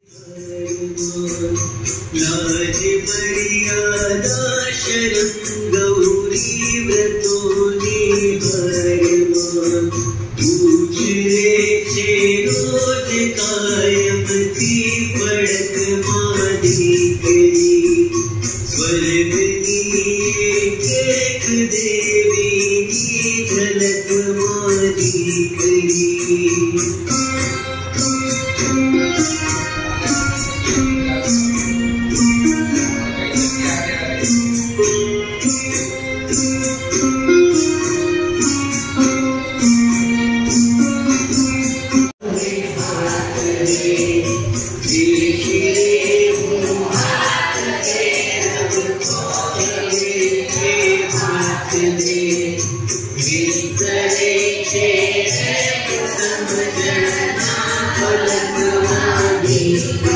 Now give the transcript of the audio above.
लाज मर्यादा शरम गौरी व्रतोनी हरमान पूछ रे छे रोज कायम थी पड़क मादी करी स्वर्ग की एक देवी की झलक मादी करी। समझना फलक वादी